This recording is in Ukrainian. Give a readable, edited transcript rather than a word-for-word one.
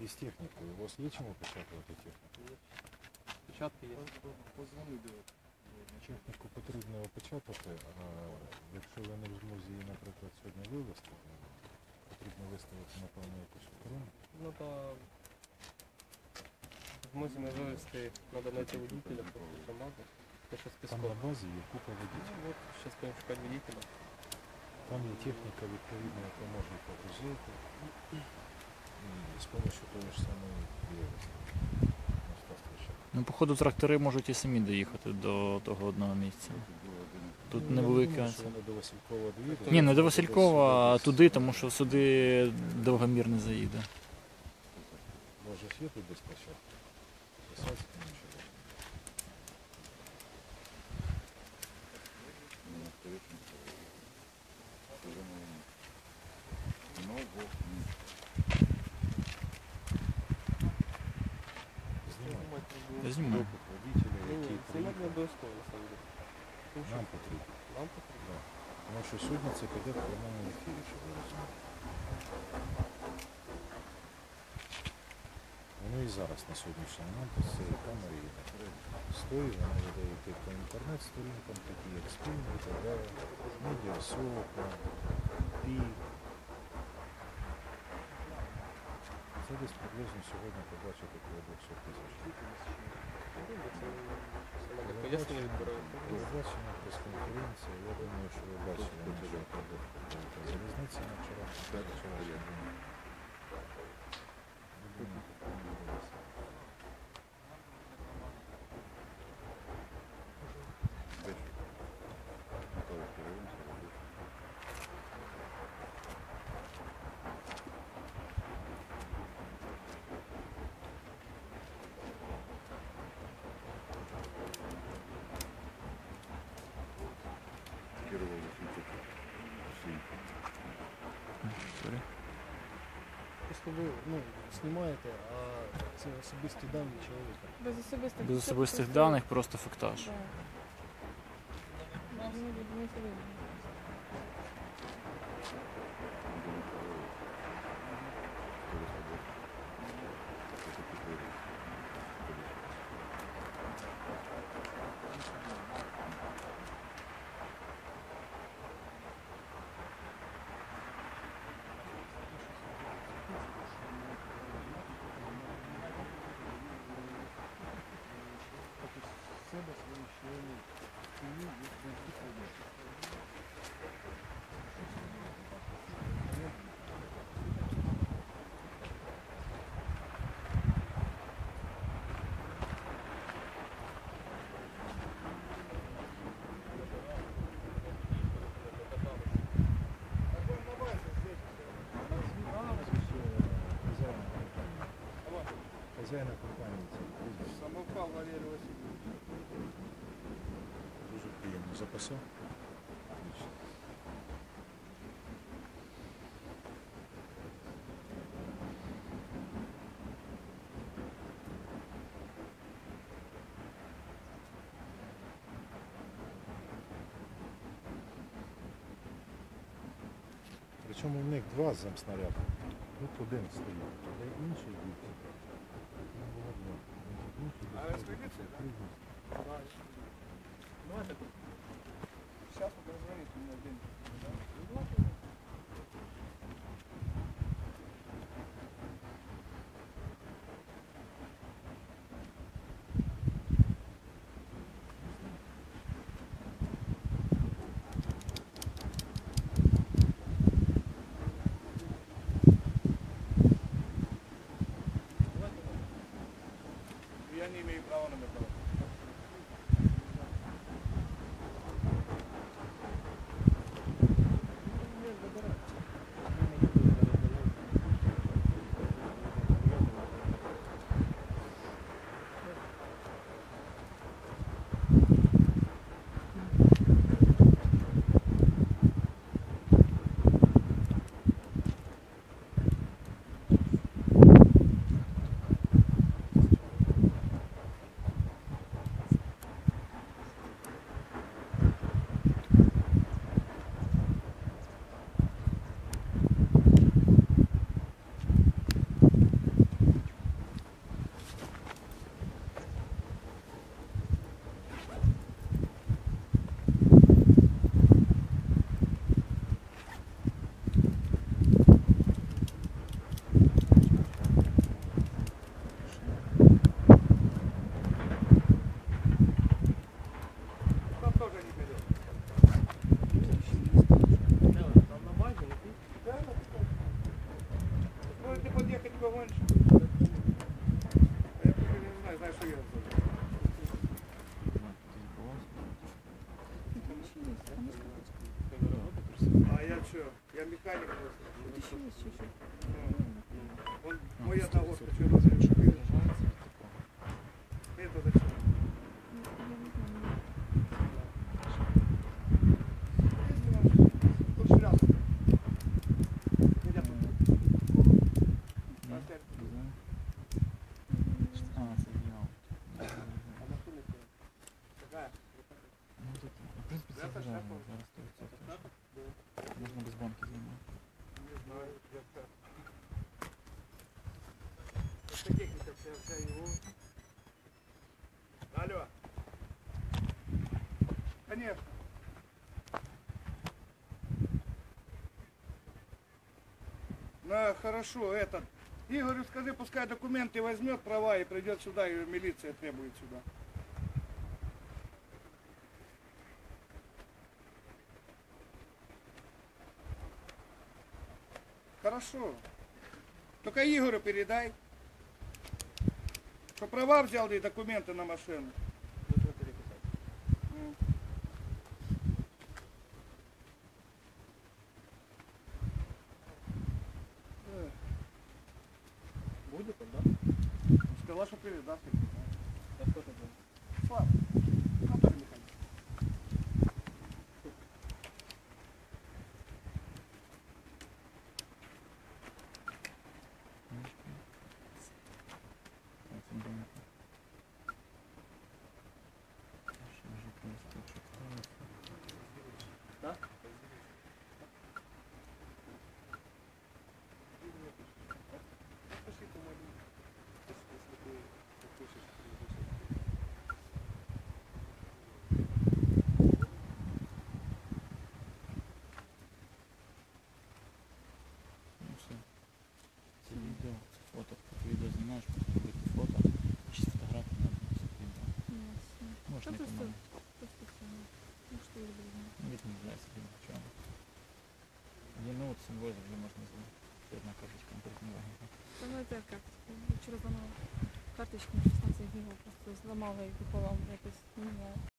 із технікою. У вас є чому печатувати техніку? Печатки є. Техніку потрібно опечатати, а якщо ви не в змозі її, наприклад, сьогодні вивезти, потрібно виставити, напевно, якусь охорону. Ну то зможемо ми вивезти, треба знайти водителя, просто команду. Це ще Там списково. на базі є купа водітелів. Ну, от, зараз будемо шукати водителя. Там є техніка, відповідно, яка може погрузити. І з допомогою того ж самої вивезти. Ну, походу, трактори можуть і самі доїхати до того одного місця. Тут невелика. Вони до Василькова доїдуть. Ні, не до Василькова, а туди, тому що сюди довгомір не заїде. Може, є тут десь площадка? Посадки, нічого. Я знімаю. Допит водителя, Ні, який це не приїхав. обов'язково, на самом деле. Тому що Нам потрібно. нам потрібно. Да. Тому що сьогодні це піде в прямому ефірі, щоб ви розуміли. Воно і зараз на сьогоднішній момент з цієї камери є. Стоїть, вона буде йти по інтернет-сторінкам, такі як спільні і так далі. Медіасока, ПІК. Це десь приблизно сьогодні побачити коло 200 тисяч. Саме пояснення відбираю. Телебачення, прес-конференція, я думаю, що ви бачили нашу залізниці на вчора. Просто ви знімаєте, а це особисті дані чоловіка. Без особистих, Без особистих даних, просто фактаж. Да. Должны відмити вибір. Себе, свої члени сім'ї є безпосередньо. Хазяїна компанії це прізвище. Самопал Валерій Васильович. Дуже приємно. Записав? Отлично. Причому в них два замснаряди. Тут один стоїть, а інший бійці. Ну, було два. Інший А десь розповідайте? прийде. Давайте. Сейчас вот раззвонить мне один. Я не имею права на это. что, я механик просто. Еще есть чуть-чуть. Он мой одногодка, что разрешил. Это зачем? Я не знаю. Если вам тут шляпа. Где тут? Поставь. А, це діяло. А машина какая? Какая? Ну, тут, в принципі, це Це державне, шляпа? зараз 100%. Шляпа? Да. Можна без банки знімати. Не знаю. Это техника вся его. Алло. Конечно. Хорошо, этот. Игорю скажи, пускай документы возьмет, права и придет сюда, и милиция требует сюда. Хорошо. Только Игорю передай, что права взял и документы на машину. М. Будет он, да? Сказала, что передаст. А кто это был? Слава. Анатолий Михайлович. Так, це не Ще вже листочок. Да? Ну все. Це відео, це фото. Поки відео знімаєш, просто робити фото. Чи фотографії надо носити відео. Ясно. Можна Та і просто, по-моєму. просто це. Ну що я люблю. Ну, відмовляйся від нічого. Є ноут символ завжди можна зробити. Ще одна карточка конкретно вагіна. Та ну це як? Вчора зламала карточку на 16 гігів, просто зламала і пополам якось, не знаю.